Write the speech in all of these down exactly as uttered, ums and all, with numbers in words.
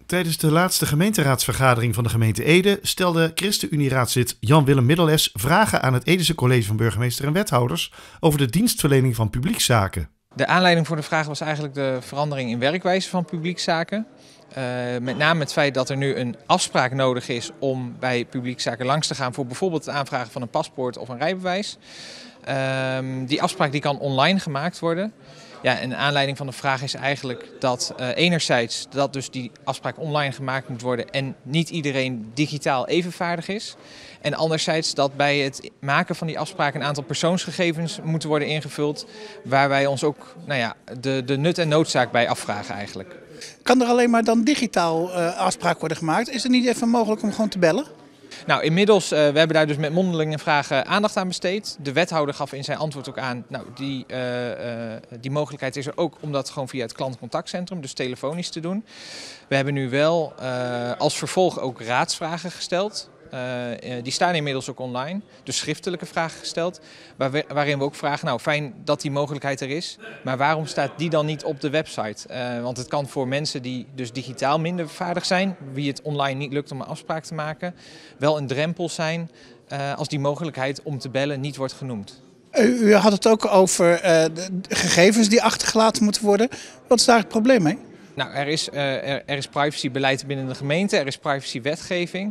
Tijdens de laatste gemeenteraadsvergadering van de gemeente Ede stelde ChristenUnie-raadslid Jan-Willem Middeles vragen aan het Edese College van Burgemeester en Wethouders over de dienstverlening van publiekszaken. De aanleiding voor de vraag was eigenlijk de verandering in werkwijze van publiekszaken. Uh, met name het feit dat er nu een afspraak nodig is om bij publiekszaken langs te gaan voor bijvoorbeeld het aanvragen van een paspoort of een rijbewijs. Uh, die afspraak die kan online gemaakt worden. Ja, en de aanleiding van de vraag is eigenlijk dat uh, enerzijds dat dus die afspraak online gemaakt moet worden en niet iedereen digitaal even vaardig is. En anderzijds dat bij het maken van die afspraak een aantal persoonsgegevens moeten worden ingevuld, waar wij ons ook nou ja, de, de nut en noodzaak bij afvragen eigenlijk. Kan er alleen maar dan digitaal uh, afspraak worden gemaakt? Is het niet even mogelijk om gewoon te bellen? Nou, inmiddels, uh, we hebben daar dus met mondelinge vragen aandacht aan besteed. De wethouder gaf in zijn antwoord ook aan, nou, die, uh, uh, die mogelijkheid is er ook om dat gewoon via het klantcontactcentrum, dus telefonisch te doen. We hebben nu wel uh, als vervolg ook raadsvragen gesteld. Uh, die staan inmiddels ook online, dus schriftelijke vragen gesteld, waar we, waarin we ook vragen, nou fijn dat die mogelijkheid er is, maar waarom staat die dan niet op de website? Uh, want het kan voor mensen die dus digitaal minder vaardig zijn, wie het online niet lukt om een afspraak te maken, wel een drempel zijn uh, als die mogelijkheid om te bellen niet wordt genoemd. U, u had het ook over uh, de gegevens die achtergelaten moeten worden. Wat is daar het probleem mee? Nou, er is, uh, er, er is privacybeleid binnen de gemeente, er is privacywetgeving.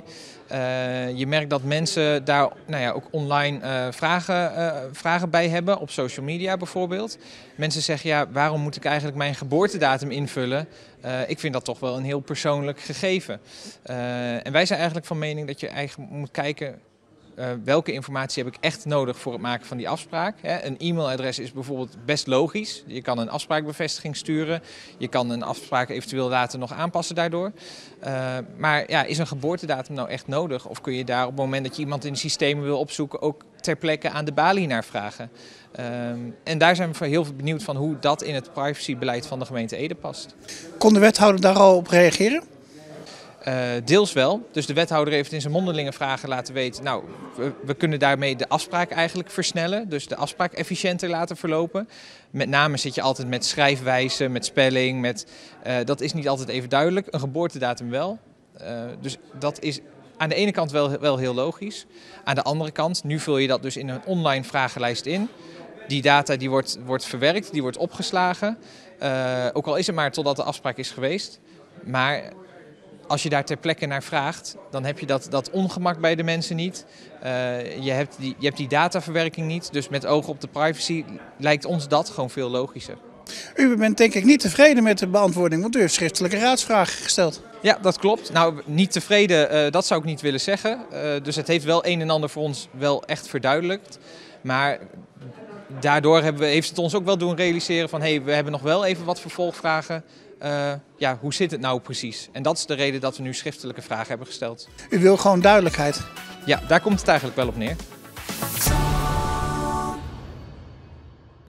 Uh, je merkt dat mensen daar nou ja, ook online uh, vragen, uh, vragen bij hebben, op social media bijvoorbeeld. Mensen zeggen, ja, waarom moet ik eigenlijk mijn geboortedatum invullen? Uh, ik vind dat toch wel een heel persoonlijk gegeven. Uh, en wij zijn eigenlijk van mening dat je eigenlijk moet kijken, Uh, welke informatie heb ik echt nodig voor het maken van die afspraak. Hè? Een e-mailadres is bijvoorbeeld best logisch. Je kan een afspraakbevestiging sturen. Je kan een afspraak eventueel later nog aanpassen daardoor. Uh, maar ja, is een geboortedatum nou echt nodig? Of kun je daar op het moment dat je iemand in de systemen wil opzoeken ook ter plekke aan de balie naar vragen? Uh, en daar zijn we heel benieuwd van hoe dat in het privacybeleid van de gemeente Ede past. Kon de wethouder daar al op reageren? Uh, deels wel. Dus de wethouder heeft in zijn mondelinge vragen laten weten, nou, we, we kunnen daarmee de afspraak eigenlijk versnellen. Dus de afspraak efficiënter laten verlopen. Met name zit je altijd met schrijfwijze, met spelling, met, uh, dat is niet altijd even duidelijk. Een geboortedatum wel. Uh, dus dat is aan de ene kant wel, wel heel logisch. Aan de andere kant, nu vul je dat dus in een online vragenlijst in. Die data die wordt, wordt verwerkt, die wordt opgeslagen. Uh, ook al is het maar totdat de afspraak is geweest. Maar als je daar ter plekke naar vraagt, dan heb je dat, dat ongemak bij de mensen niet. Uh, je, hebt die, je hebt die dataverwerking niet. Dus met oog op de privacy lijkt ons dat gewoon veel logischer. U bent denk ik niet tevreden met de beantwoording, want u heeft schriftelijke raadsvragen gesteld. Ja, dat klopt. Nou, niet tevreden, uh, dat zou ik niet willen zeggen. Uh, dus het heeft wel een en ander voor ons wel echt verduidelijkt. Maar daardoor hebben we, heeft het ons ook wel doen realiseren van, hé, hey, we hebben nog wel even wat vervolgvragen. Uh, ja, hoe zit het nou precies? En dat is de reden dat we nu schriftelijke vragen hebben gesteld. U wil gewoon duidelijkheid? Ja, daar komt het eigenlijk wel op neer.